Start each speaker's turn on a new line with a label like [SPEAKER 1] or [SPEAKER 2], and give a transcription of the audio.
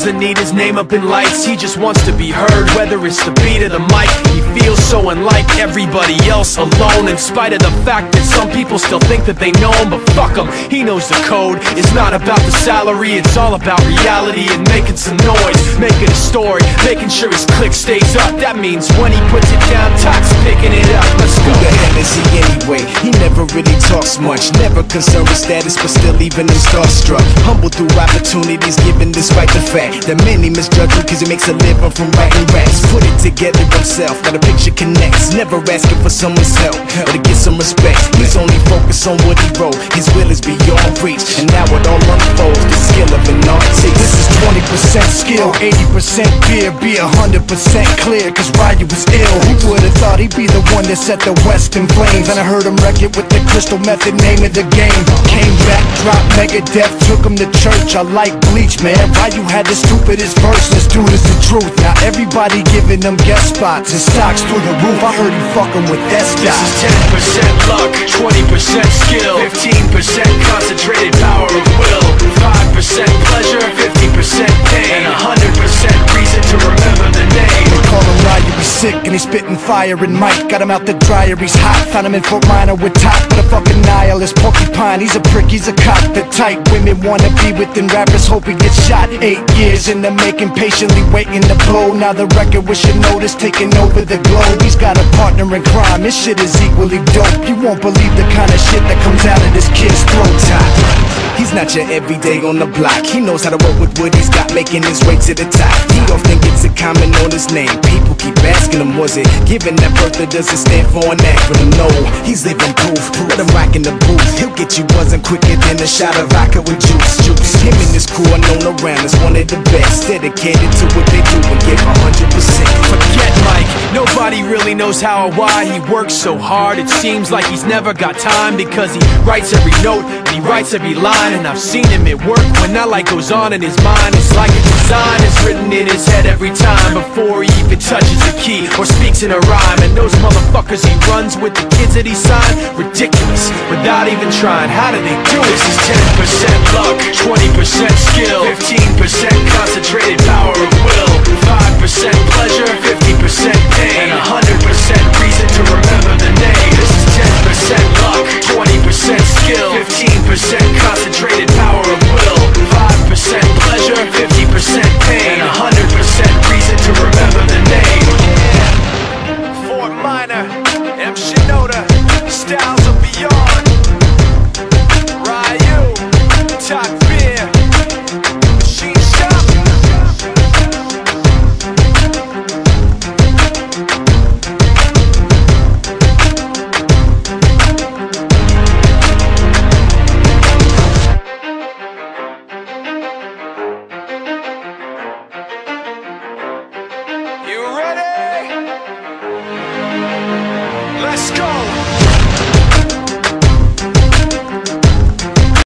[SPEAKER 1] doesn't need his name up in lights, he just wants to be heard, whether it's the beat of the mic. He feels so unlike everybody else, alone, in spite of the fact that some people still think that they know him. But fuck him, he knows the code. It's not about the salary, it's all about reality and making some noise, making a story, making sure his click stays up. That means when he puts it down, Tox picking it up. Let's go. Who the hell is he anyway? He never really talks much, never concerned with status, but still leaving him starstruck. Humble through opportunities given despite the fact that many misjudge him cause he makes a living from writing raps. Put it together himself, got a picture connects, never asking for someone's help or to get some respect. He's only focused on what he wrote, his will is beyond reach, and now it all unfolds, the skill of an artist. This is 20% skill, 80% fear, be 100% clear, cause Ryu was ill. Who would've thought he'd be the one that set the West in flames? And I heard him wreck it with the crystal method, name of the game. Came back, dropped Megadeth, took him to church. I like Bleach, man, Ryu had the stupidest verse. This dude is the truth. Now everybody giving them guest spots and stocks through the roof. I heard he fucking with that stock. This is 10% luck, 20% skill, 15% concentrated power of will, 5% pleasure, 50% pain, and 100% reason to remember the name. They call him Ryu, he's sick and he's spitting fire and Mike got him out the dryer, he's hot. Found him in Fort Minor with top, but a fucking nihilist porcupine. He's a prick, he's a cop. The type women wanna be within rappers, hope he gets shot. 8 years in the making, patiently waiting to blow. Now the record with your notice taking over the globe. He's got a partner in crime, his shit is equally dope. You won't believe the kind of shit that comes out of this kid's throat. Top. He's not your everyday on the block. He knows how to work with what he's got, making his way to the top. He often gets a comment on his name. People keep asking him, was it given that birth or does it stand for an acronym? No, he's living proof. Let him rock in the booth. He'll get you buzzing quicker than a shot of vodka with juice. Him and his crew are known around as one of the best, dedicated to what they do and give 100%. Forget Mike, nobody really knows how or why he works so hard. It seems like he's never got time because he writes every note and he writes every line. And I've seen him at work when that light goes on in his mind. It's like a design is written in his head every time before he even touches a key or speaks in a rhyme. And those motherfuckers he runs with, the kids that he signed, ridiculous, without even trying. How do they do it? This is 10% luck, 20% skill, 15% concentrated power of will, 5% pleasure, 50% pain, and 100% reason to remember the name. This is 10% luck, 20%